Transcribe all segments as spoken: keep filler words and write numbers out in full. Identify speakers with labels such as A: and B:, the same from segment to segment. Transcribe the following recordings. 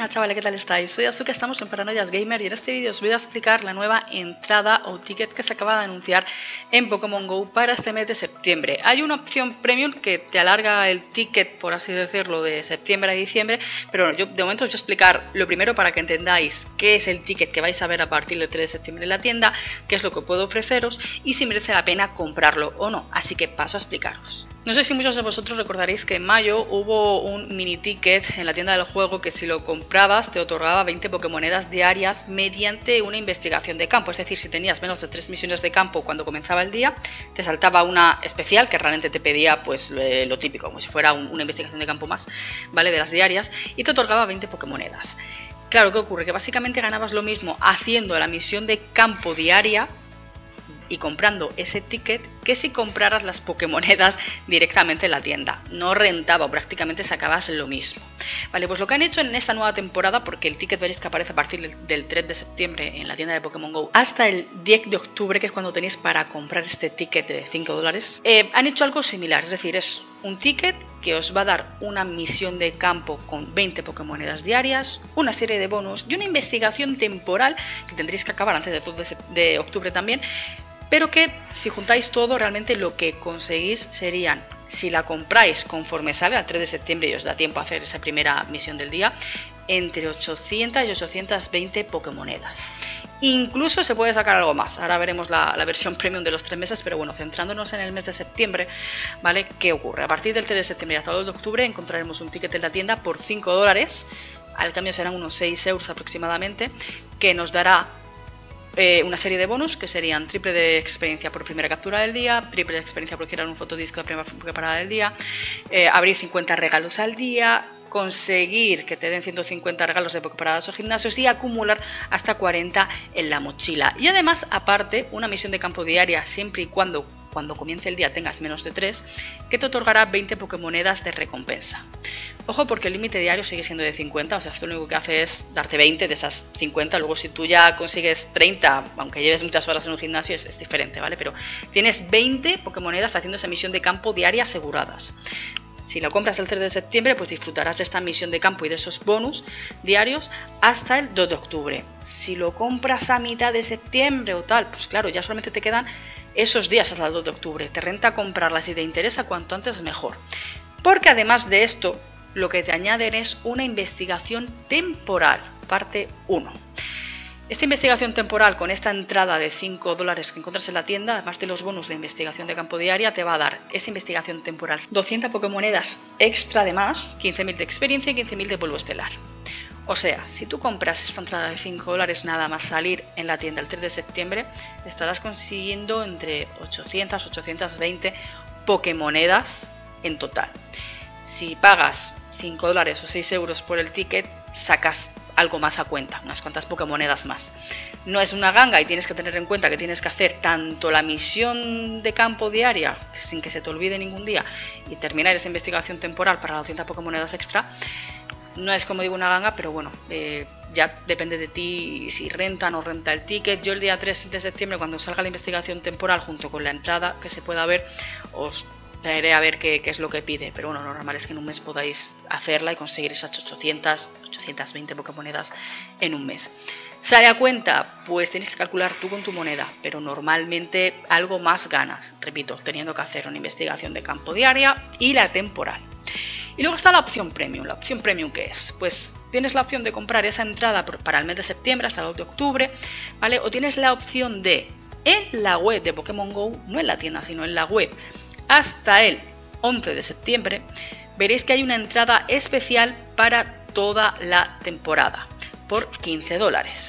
A: Buenas chavales, ¿qué tal estáis? Soy Azuka, estamos en Paranoias Gamer y en este vídeo os voy a explicar la nueva entrada o ticket que se acaba de anunciar en Pokémon GO para este mes de septiembre. Hay una opción premium que te alarga el ticket, por así decirlo, de septiembre a diciembre, pero bueno, yo de momento os voy a explicar lo primero para que entendáis qué es el ticket que vais a ver a partir del tres de septiembre en la tienda, qué es lo que puedo ofreceros y si merece la pena comprarlo o no, así que paso a explicaros. No sé si muchos de vosotros recordaréis que en mayo hubo un mini ticket en la tienda del juego que si lo comprabas te otorgaba veinte Pokémonedas diarias mediante una investigación de campo. Es decir, si tenías menos de tres misiones de campo cuando comenzaba el día, te saltaba una especial que realmente te pedía pues lo típico, como si fuera un, una investigación de campo más, ¿vale? De las diarias, y te otorgaba veinte Pokémonedas. Claro, ¿qué ocurre? Que básicamente ganabas lo mismo haciendo la misión de campo diaria y comprando ese ticket que si compraras las Pokémonedas directamente en la tienda. No rentaba, prácticamente sacabas lo mismo. Vale, pues lo que han hecho en esta nueva temporada, porque el ticket veréis que aparece a partir del tres de septiembre en la tienda de Pokémon GO hasta el diez de octubre, que es cuando tenéis para comprar este ticket de cinco dólares, eh, han hecho algo similar, es decir, es un ticket que os va a dar una misión de campo con veinte Pokémonedas diarias, una serie de bonus y una investigación temporal que tendréis que acabar antes del dos de octubre también, pero que si juntáis todo realmente lo que conseguís serían, si la compráis conforme salga el tres de septiembre y os da tiempo a hacer esa primera misión del día, entre ochocientas y ochocientas veinte Pokémonedas. Incluso se puede sacar algo más, ahora veremos la, la versión premium de los tres meses, pero bueno, centrándonos en el mes de septiembre, ¿vale? ¿Qué ocurre? A partir del tres de septiembre hasta el dos de octubre encontraremos un ticket en la tienda por cinco dólares, al cambio serán unos seis euros aproximadamente, que nos dará Eh, una serie de bonus que serían triple de experiencia por primera captura del día, triple de experiencia por crear un fotodisco de primera preparada del día, eh, abrir cincuenta regalos al día, conseguir que te den ciento cincuenta regalos de Poképaradas o gimnasios y acumular hasta cuarenta en la mochila. Y además, aparte, una misión de campo diaria siempre y cuando cuando comience el día tengas menos de tres, que te otorgará veinte Pokémonedas de recompensa. Ojo, porque el límite diario sigue siendo de cincuenta, o sea, esto lo único que hace es darte veinte de esas cincuenta, luego si tú ya consigues treinta, aunque lleves muchas horas en un gimnasio, es, es diferente, ¿vale? Pero tienes veinte Pokémonedas haciendo esa misión de campo diaria aseguradas. Si lo compras el tres de septiembre, pues disfrutarás de esta misión de campo y de esos bonus diarios hasta el dos de octubre. Si lo compras a mitad de septiembre o tal, pues claro, ya solamente te quedan esos días hasta el dos de octubre. Te renta comprarla, si te interesa, cuanto antes mejor. Porque además de esto, lo que te añaden es una investigación temporal, parte uno. Esta investigación temporal con esta entrada de cinco dólares que encuentras en la tienda, además de los bonus de investigación de campo diaria, te va a dar esa investigación temporal doscientas Pokémonedas extra de más, quince mil de experiencia y quince mil de polvo estelar. O sea, si tú compras esta entrada de cinco dólares nada más salir en la tienda el tres de septiembre, estarás consiguiendo entre ochocientas a ochocientas veinte Pokémonedas en total. Si pagas cinco dólares o seis euros por el ticket, sacas algo más a cuenta, unas cuantas Pokémonedas más. No es una ganga y tienes que tener en cuenta que tienes que hacer tanto la misión de campo diaria, sin que se te olvide ningún día, y terminar esa investigación temporal para las doscientas Pokémonedas extra. No es, como digo, una ganga, pero bueno, eh, ya depende de ti si renta o no renta el ticket. Yo el día tres de septiembre, cuando salga la investigación temporal junto con la entrada que se pueda ver, os traeré a ver qué, qué es lo que pide. Pero bueno, lo normal es que en un mes podáis hacerla y conseguir esas ochocientas, ochocientas veinte Pokémonedas en un mes. ¿Sale a cuenta? Pues tienes que calcular tú con tu moneda, pero normalmente algo más ganas, repito, teniendo que hacer una investigación de campo diaria y la temporal. Y luego está la opción premium. ¿La opción premium qué es? Pues tienes la opción de comprar esa entrada para el mes de septiembre hasta el dos de octubre, ¿vale? O tienes la opción de, en la web de Pokémon GO, no en la tienda, sino en la web, hasta el once de septiembre, veréis que hay una entrada especial para toda la temporada, por quince dólares.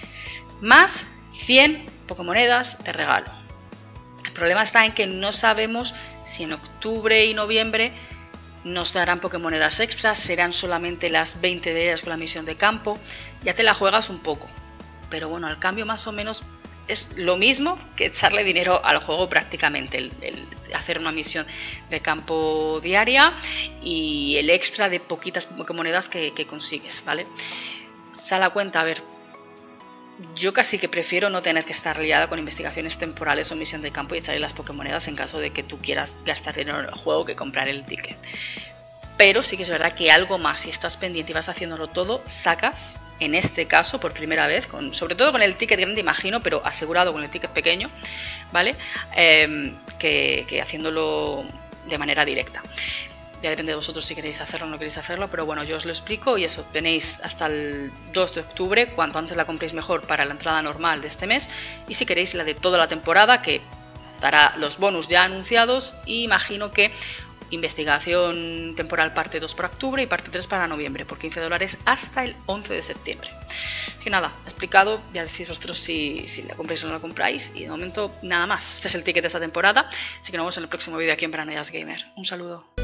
A: Más cien Pokémonedas de regalo. El problema está en que no sabemos si en octubre y noviembre nos darán Pokémonedas extras, serán solamente las veinte diarias con la misión de campo. Ya te la juegas un poco, pero bueno, al cambio más o menos es lo mismo que echarle dinero al juego prácticamente, el, el hacer una misión de campo diaria y el extra de poquitas Pokémonedas que, que consigues, ¿vale? Sal a cuenta, a ver, yo casi que prefiero no tener que estar liada con investigaciones temporales o misión de campo y echarle las Pokémonedas en caso de que tú quieras gastar dinero en el juego que comprar el ticket. pero sí que es verdad que algo más, si estás pendiente y vas haciéndolo todo, sacas, en este caso, por primera vez, con, sobre todo con el ticket grande, imagino, pero asegurado con el ticket pequeño, ¿vale? Eh, que, que haciéndolo de manera directa. Ya depende de vosotros si queréis hacerlo o no queréis hacerlo, pero bueno, yo os lo explico y eso, tenéis hasta el dos de octubre, cuanto antes la compréis mejor para la entrada normal de este mes, y si queréis la de toda la temporada, que dará los bonus ya anunciados, y imagino que investigación temporal parte dos para octubre y parte tres para noviembre, por quince dólares hasta el once de septiembre. Así que nada, explicado, ya decís vosotros si, si la compráis o no la compráis, y de momento nada más, este es el ticket de esta temporada, así que nos vemos en el próximo vídeo aquí en Paranoias Gamer. Un saludo.